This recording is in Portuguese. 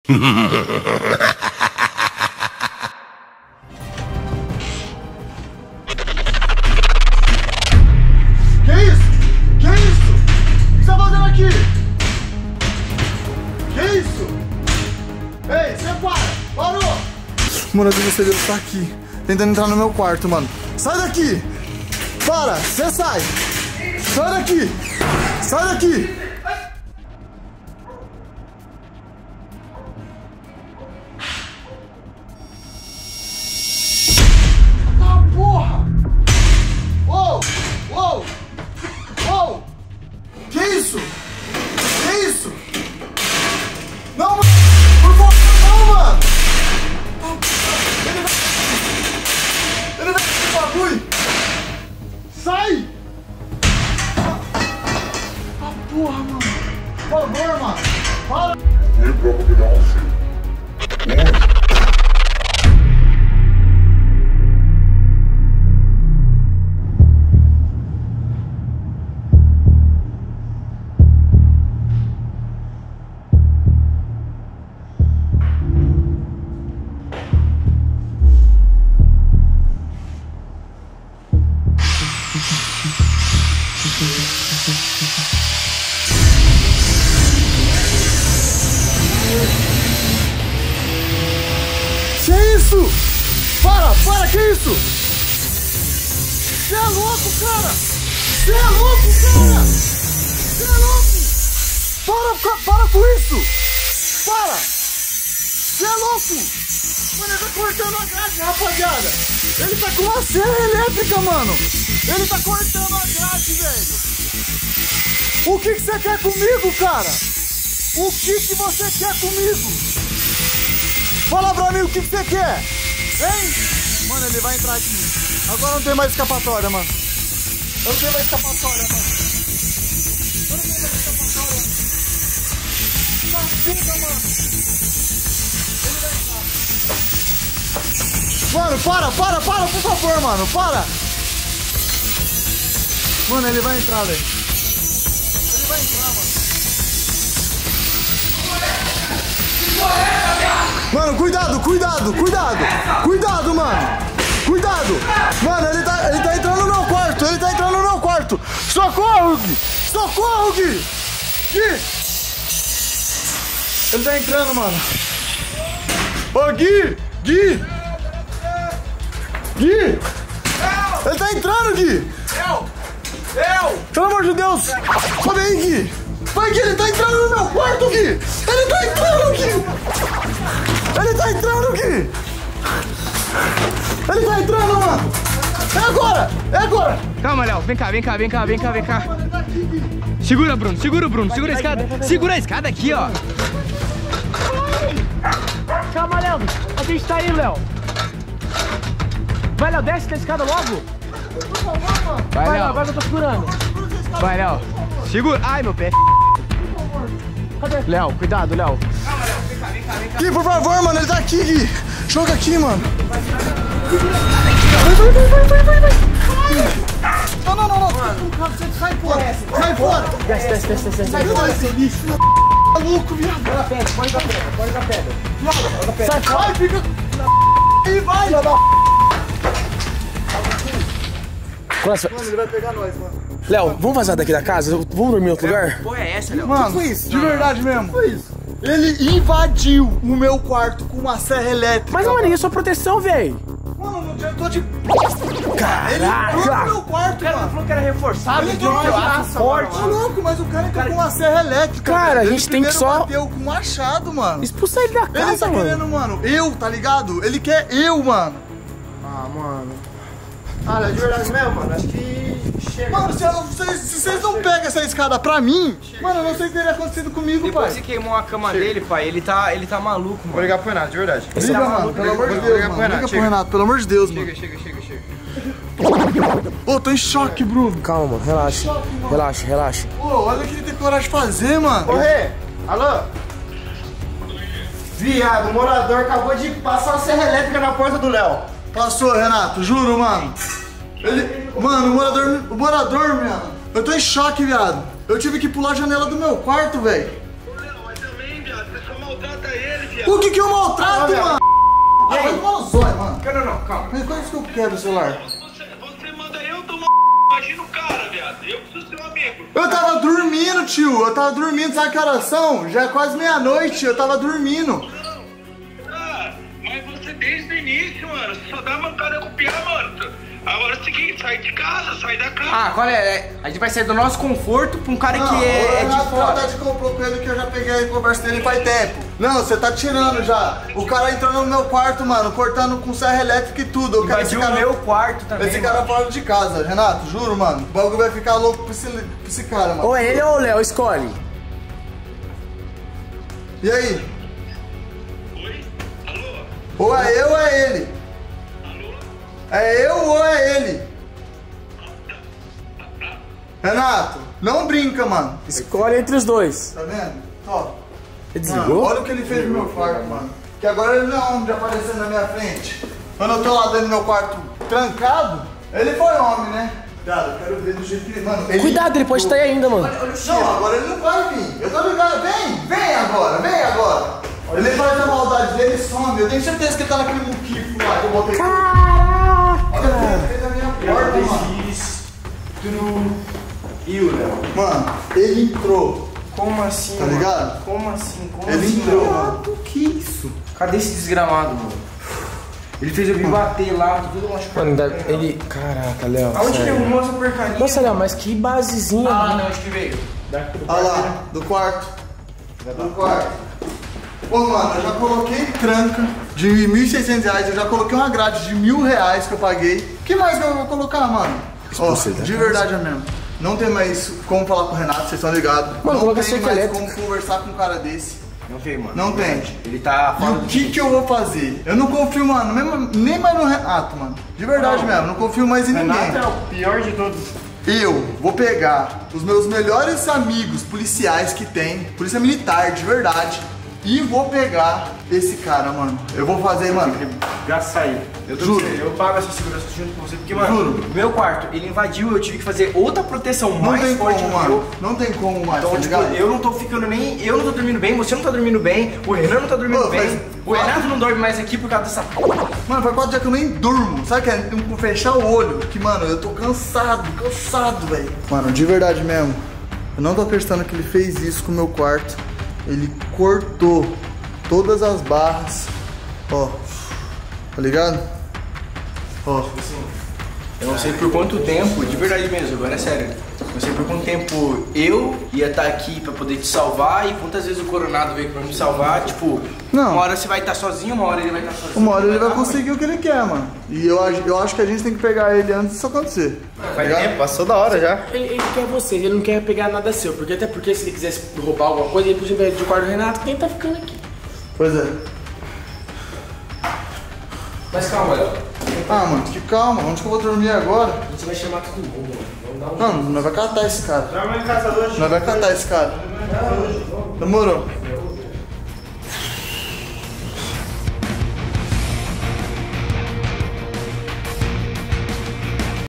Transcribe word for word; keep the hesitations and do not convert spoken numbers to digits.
Que isso? Que isso? O que você tá fazendo aqui? Que isso? Ei, você para! Parou! Mano, você viu, tá aqui, tentando entrar no meu quarto, mano. Sai daqui! Para! Você sai! Sai daqui! Sai daqui! Ah, porra! Uou! Uou! Uou! Que isso? Que isso? Não, mano! Por favor, não, mano! Ele vai... Ele vai fazer bagulho! Sai! Ah, porra, mano! Por favor, mano! Para! Que isso? Para, para, que isso? Você é louco, cara! Você é louco, cara! Você é louco! Para, para com isso! Para! Você é louco! Mano, ele tá cortando a grade, rapaziada! Ele tá com uma serra elétrica, mano! Ele tá cortando a grade, velho! O que que você quer comigo, cara? O que que você quer comigo? Fala pra mim o que que você quer! Hein? Mano, ele vai entrar aqui. Agora não tem mais escapatória, mano. Eu não tenho mais escapatória, mano. Eu não tenho mais escapatória. Caceta, mano. Ele vai entrar. Mano, para, para, para, por favor, mano. Para. Mano, ele vai entrar, velho. Ele vai entrar, mano. Mano, cuidado, cuidado, cuidado. Cuidado, mano. Cuidado. Mano, ele tá, ele tá entrando no meu quarto. Ele tá entrando no meu quarto. Socorro, Gui. Socorro, Gui. Gui. Ele tá entrando, mano. Ô, Gui. Gui. Gui. Ele tá entrando, Gui. Eu. Eu. Pelo amor de Deus. Sobe aí, Gui. Vai, Gui, ele tá entrando no meu quarto, Gui. Ele tá entrando, Gui. Ele tá entrando, Gui. Ele tá entrando, mano. É agora, é agora. Calma, Léo. Vem cá, vem cá, vem cá, vem cá, vem cá. Segura, Bruno, segura, Bruno. Segura a escada. Segura a escada aqui, ó. Calma, Léo. A gente tá indo, Léo. Vai, Léo, desce da escada logo. Vai, Vai, Léo. Léo, vai que eu tô segurando. Vai, Léo. Segura. Ai, meu pé. Cadê? Léo, cuidado, Léo. Gui, por favor, mano, ele tá aqui, Gui. Joga aqui, mano. Vai, vai, vai, vai, vai, vai. Não, não, não, não. Você sai fora. Sai fora. Desce, desce, desce, desce. Sai fora, seu lixo. Tá louco, viado. Pode a pedra, pode a pedra, pode a pedra. Sai fora. Vai, fica... Aí, vai. Nossa. Mano, ele vai pegar nós, mano. Léo, vamos vazar daqui da casa? Vamos dormir em outro lugar? Porra, é essa, Léo? Mano, foi isso? De verdade mesmo. Foi isso. Ele invadiu o meu quarto com uma serra elétrica. Mas, mano, é sua proteção, velho. Mano, não adiantou de... Caraca. Ele entrou no meu quarto, mano. falou que era reforçado, Ele entrou no aço forte. Tá louco, mas o cara entrou com uma serra elétrica. Cara, velho. a gente Ele tem que primeiro só... bateu com um machado, mano. Expulsa ele da casa, Ele tá mano. querendo, mano, eu, tá ligado? Ele quer eu, mano. Ah, mano. Ah, de verdade mesmo, mano. Acho que chega. Mano, se, eu- se- se vocês não pegam essa escada pra mim, mano, eu não sei o que teria acontecido comigo, Depois pai. que queimou a cama dele, pai, ele tá, ele tá maluco, mano. Vou ligar pro Renato, de verdade. Liga, tá mano, maluco, pelo amor de liga Deus, pro mano. Renato, Liga pro chega. Renato, pelo amor de Deus, mano. Chega, chega, chega, chega. Ô, tô em choque, Bruno. Calma, mano. Relaxa. Relaxa, relaxa. Ô, olha o que ele tem coragem de fazer, mano. Corre! Alô? Viado, o morador acabou de passar a serra elétrica na porta do Léo. Passou, Renato, juro, mano. Ele. Mano, o morador. O morador, mano. Eu tô em choque, viado. Eu tive que pular a janela do meu quarto, velho. Mas também, viado, você só maltrata ele, viado. O que que eu maltrato, mano? E aí? Vai tomar no zóio, mano. Não, não, não, calma. Mas quando que eu quebro o celular? Você, você manda eu tomar imagina o cara, viado. Eu preciso ser um amigo. Eu tava dormindo, tio. Eu tava dormindo, sabe que horas são? Já é quase meia-noite, eu tava dormindo. Ah, mas você desde o início, mano, você só dá mancada com o piá, mano. Agora é o seguinte, sai de casa, sai da casa. Ah, qual é? A gente vai sair do nosso conforto pra um cara que é, é de fora. Tá de comprou com ele que eu já peguei a conversa dele faz tempo. Não, você tá tirando já. O cara entrou no meu quarto, mano, cortando com serra elétrica e tudo. Eu quero esse Invadiu cara, o meu quarto também. esse cara fora de casa, Renato, juro, mano. O bagulho vai ficar louco pra esse, pra esse cara, mano. Ou é ele ou o Léo, escolhe. E aí? Oi? Alô? Ou é eu ou é ele? Alô? É eu ou é ele? Renato, não brinca, mano. Escolhe entre os dois. Tá vendo? Ó. Ele Mano, desligou? olha o que ele fez no meu quarto, mano. Que agora ele não é homem de aparecer na minha frente. Quando eu tô lá dentro do meu quarto trancado, ele foi homem, né? Cara, eu quero ver do jeito que ele. Mano, ele... Cuidado, ele pode estar aí ainda, mano. Não, agora ele não vai vir. Eu tô ligado. Vem, vem agora, vem agora. Ele faz a maldade dele e some. Eu tenho certeza que ele tá naquele muquifo lá que eu botei. Caraca! Olha o que ele fez na minha porta, mano. Viu, Léo? Mano, ele entrou. Como assim, Tá mano? ligado? Como assim? Como Ele assim, entrou, mano? mano. Que isso? Cadê esse desgramado, mano? Ele fez eu me bater lá, tô todo machucado. Mano, ainda- ele... Caraca, Léo. Aonde que ele sério. arrumou essa porcaria? Nossa, Léo, mas que basezinha, Ah, mano. não, onde que veio? Olha lá, do quarto. Do quarto. Ô, mano, eu já coloquei tranca de mil e seiscentos reais, eu já coloquei uma grade de mil reais que eu paguei. O que mais que eu vou colocar, mano? Ó, de verdade mesmo. Não tem mais como falar com o Renato, vocês estão ligados? Mano, Não coloca tem cerca mais elétrica. como conversar com um cara desse. Não tem, mano. Não tem. Ele tá E fora o do que que eu vou fazer? Eu não confio, mano, mesmo- nem mais no Renato, mano. De verdade mesmo, não confio mais em ninguém. Renato é o pior de todos. Eu vou pegar os meus melhores amigos policiais que tem, polícia militar, de verdade, e vou pegar esse cara, mano. Eu vou fazer, mano. Gasta sair. Eu tô Juro. dizendo, eu pago essa segurança junto com você, porque, mano, Juro. meu quarto, ele invadiu, eu tive que fazer outra proteção Não mais tem forte como, do que eu. mano. Não tem como mais, Então, tá tipo, ligado? eu não tô ficando nem. Eu não tô dormindo bem, você não tá dormindo bem, o Renan não tá dormindo Ô, bem, mas- o Renato não dorme mais aqui por causa dessa. Mano, faz quatro dias que eu nem durmo. Sabe que é um fechar o olho? Que, mano, eu tô cansado, cansado, velho. Mano, de verdade mesmo. Eu não tô acreditando que ele fez isso com o meu quarto. Ele cortou todas as barras. Ó. Tá ligado? Ó. Eu não sei por quanto tempo, de verdade mesmo, agora é sério. Não sei por quanto tempo eu ia estar aqui pra poder te salvar e quantas vezes o Coronado veio pra me salvar. Tipo, Não. uma hora você vai estar sozinho, uma hora ele vai estar sozinho. Uma hora ele vai dar- conseguir o que ele quer, mano. E eu, ag- eu acho que a gente tem que pegar ele antes disso acontecer. Tá ligado? passou da hora já. Ele, ele quer você, ele não quer pegar nada seu. Porque até porque se ele quisesse roubar alguma coisa, ele podia de quarto do Renato, quem tá ficando aqui? Pois é. Mas calma, Léo. Ah, mano, que calma. Onde que eu vou dormir agora? A gente vai chamar todo mundo, mano. Vamos dar um... Mano, nós vai catar esse cara. Nós vamos em casa hoje. Nós vai catar esse cara. Demorou.